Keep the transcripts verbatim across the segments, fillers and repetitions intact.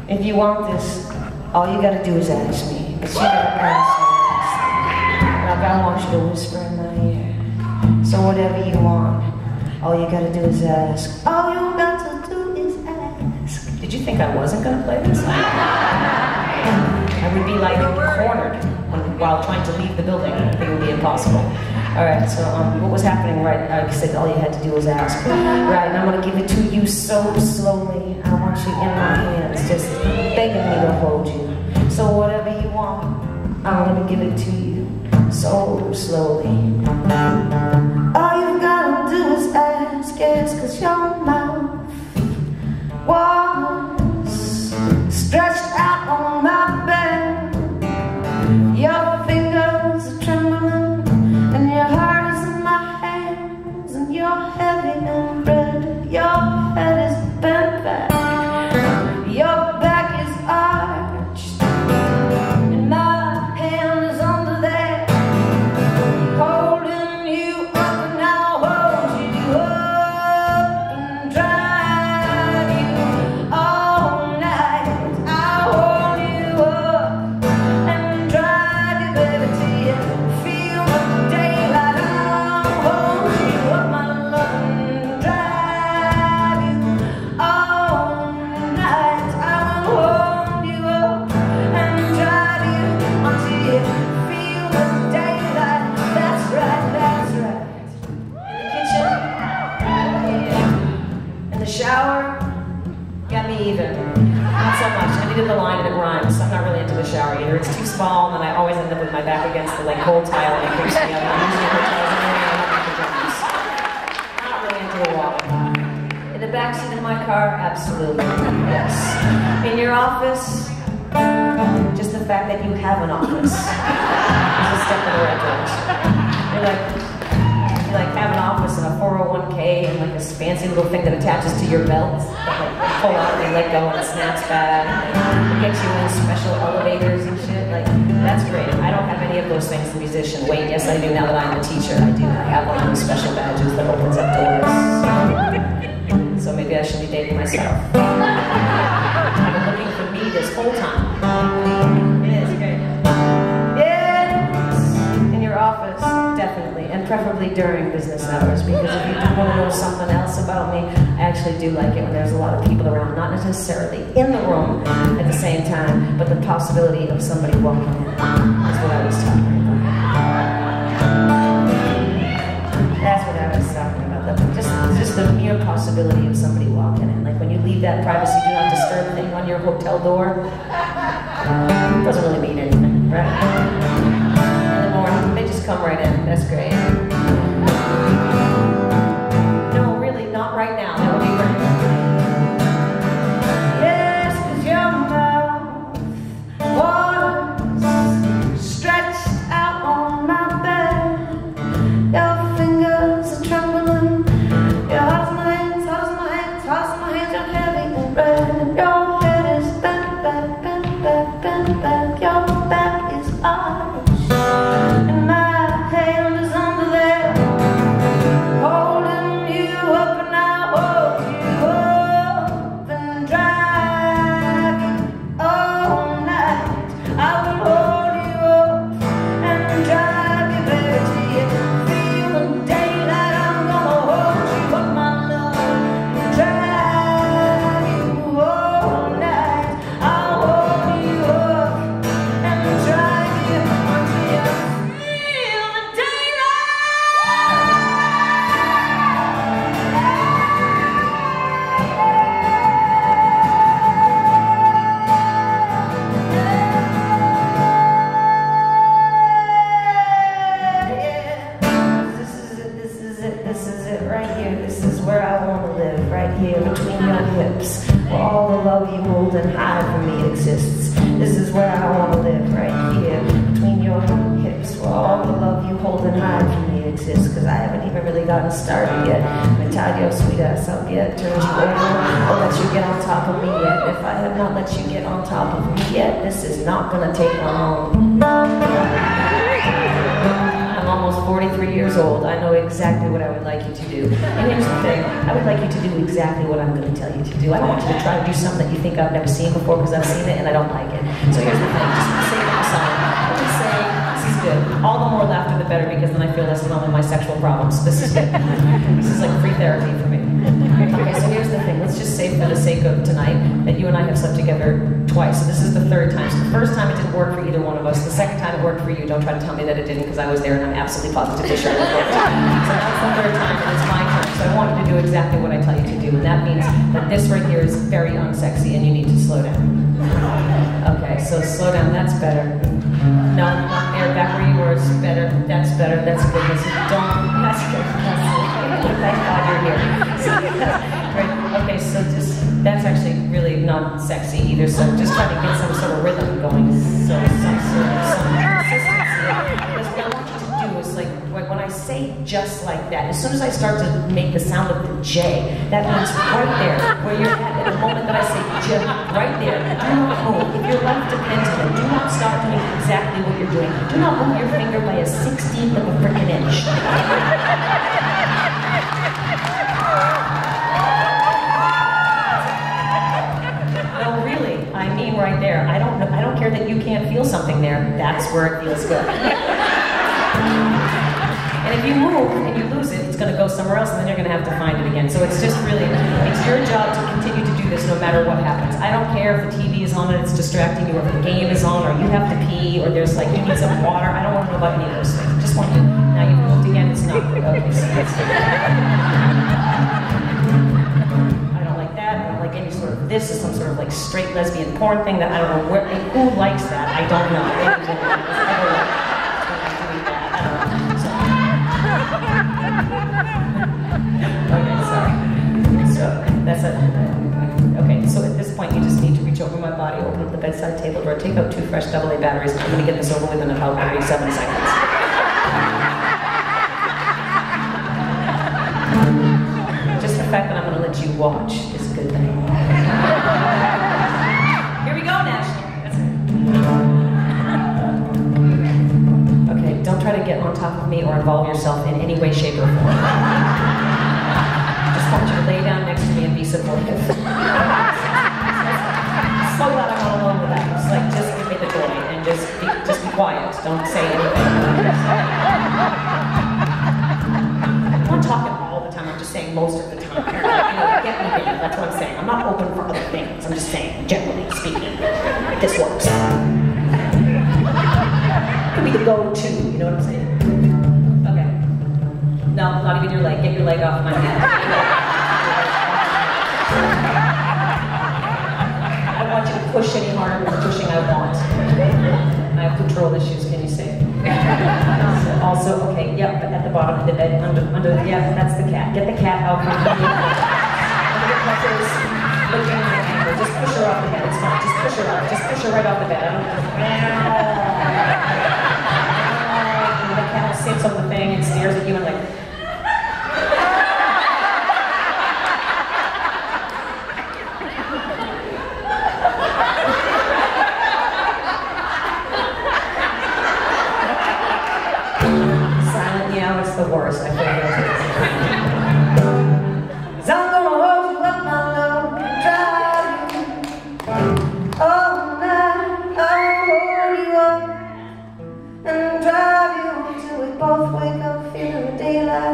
If you want this, all you gotta do is ask me. But you gotta ask me. Like I want you to whisper in my ear. So whatever you want, all you gotta do is ask. All you got to do is ask. Did you think I wasn't gonna play this? I would be like cornered when, while trying to leave the building. I think it would be impossible. All right, so um, what was happening, right? I said all you had to do was ask. Right, and I'm gonna give it to you so slowly. I want you in my hands, just begging me to hold you. So whatever you want, I'm gonna give it to you so slowly. All you gotta do is ask, yes, cause your mouth was stretched out on my bed. Your fingers are trembling, and your heart is in my hands, and you're heavy and red. Your head is bent back, your back is arched, and my hand is under there, holding you up, and I'll hold you up and drive you all night. I'll hold you up and drive you, baby, till you feel the daylight. I'll hold you up, my love, and drive you all night. I will hold you up and drive you until you feel the daylight. That's right, that's right. In the kitchen, yeah. In the shower, got me either. Not so much. I needed the line and it rhymes. I'm not really into the shower either. It's too small, and I always end up with my back against the like cold tile and it creeps me out. I'm usually in hotels anyway, I don't like the drums. Not really into a walk. In the backseat of my car, absolutely. Yes. In your office, just the fact that you have an office is a step in the right direction. You're like, you like have an office and a four oh one K and like this fancy little thing that attaches to your belt that like pull out and let go and it snaps back. It gets you in special elevators and shit. Like, that's great. I don't have any of those things as a musician. Wait, yes I do now that I'm a teacher. I do. I have one of those special badges that opens up doors. So maybe I should be dating myself. I've been looking for me this whole time. It is great. Yes, in your office, definitely, and preferably during business hours, because if you do want to know something else about me, I actually do like it when there's a lot of people around, not necessarily in the room at the same time, but the possibility of somebody walking in. That's what I was talking about. That's what I was talking about. Just, just the mere possibility of somebody walking in. Like when you leave that privacy do not disturb thing on your hotel door, it doesn't really mean anything, right? In the morning, they just come right in. That's great. No, really, not right now. That would be great. Yes, cause your mouth was stretched out on my bed. Your fingers are trembling. Your heart's in my hands, heart's in my hands, heart's in my hands. You're heavy and red. Your head is bent back, bent back, bent back. Your back is arched, and my hand is under there, holding you up, and I'll hold you up and drive you all night. I will hold you up and drive you, baby, till you feel the daylight. I'm gonna hold you up, my love, and drive you all night. I'll hold you up and drive you until you feel the This is it, this is it, this is it, right here. This is where I want to live, right here between your hips, where all the love you hold and hide from me exists. This is where I want to live, right here between your hips, where all the love you hold and hide from me exists. Because I haven't even really gotten started yet. I haven't tied your sweet ass up yet, turned you over, or let you get on top of me yet. If I have not let you get on top of me yet, this is not gonna take long. I'm I'm almost forty-three years old. I know exactly what I would like you to do. And here's the thing, I would like you to do exactly what I'm going to tell you to do. I don't want you to try to do something that you think I've never seen before because I've seen it and I don't like it. So here's the thing, just say it aside. Let me say, this is good. All the more laughter the better because then I feel less alone with my sexual problems. This is good. This is like free therapy for me. Okay, so here's the thing. Let's just say for the sake of tonight that you and I have slept together twice. So this is the third time. So the first time it didn't work for either one of us. The second time it worked for you. Don't try to tell me that it didn't because I was there and I'm absolutely positively sure it worked. So that's the third time and it's my turn. So I want you to do exactly what I tell you to do. And that means that this right here is very unsexy and you need to slow down. Okay, so slow down. That's better. No, not there. Back where you were. It's better. That's better. That's good. That's don't. That's good. That's good. Thank God you're here. So, right. Okay, so just that's actually really not sexy either. So just trying to get some sort of rhythm going. So some sort of some consistency. Because what I want you to do is like when I say just like that. As soon as I start to make the sound of the J, that means right there where you're at. At the moment that I say J, right there. Do not move. If your life depends on it, do not stop doing exactly what you're doing. Do not move your finger by a sixteenth of a freaking inch. No, really, I mean right there. I don't, I don't care that you can't feel something there. That's where it feels good. And if you move and you lose it, it's going to go somewhere else, and then you're going to have to find it again. So it's just really, it's your job to continue to do this no matter what happens. I don't care if the T V is on and it's distracting you, or if the game is on, or you have to pee, or there's like, you need some water. I don't want to know about any of those things. I just want you, now you've moved again, it's not good. Okay, so that's I don't like that. I don't like any sort of, this is some sort of like straight lesbian porn thing that I don't know where, who likes that. I don't know. I don't know. Okay, sorry. So that's it. Okay, so at this point you just need to reach over my body, open up the bedside table drawer, take out two fresh double A batteries, and I'm going to get this over with in about thirty-seven seconds. Just the fact that I'm going to let you watch is a good thing. Here we go, National. That's it. Okay, don't try to get on top of me or involve yourself in any way, shape, or form. I want you to lay down next to me and be supportive. So glad I'm not alone with that. Just like, just give me the joy and just be, just be quiet. Don't say anything. I'm not talking all the time. I'm just saying most of the time. You know, get me there. That's what I'm saying. I'm not open for other things. I'm just saying, generally speaking, this works. It could be the go-to. You know what I'm saying? Okay. No, not even your leg. Get your leg off my hand. I don't want you to push any harder than the pushing I want. I have control issues, can you say? So also, okay, yep, at the bottom of the bed, under, under, yeah, that's the cat. Get the cat out from under your covers, looking at the angle. Just push her off the bed, it's fine. Just push her off, just push her right off the bed. I don't know. The cat sits on the thing and stares at you and like, the worst. I feel guilty. Cause I'm gonna hold you up, my love, and drive you all night. I'll hold you up and drive you till we both wake up feeling the daylight.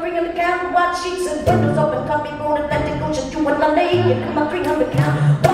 three hundred count, white sheets and windows open, comfy bone, Atlantic Ocean, you and I naked in my three hundred count.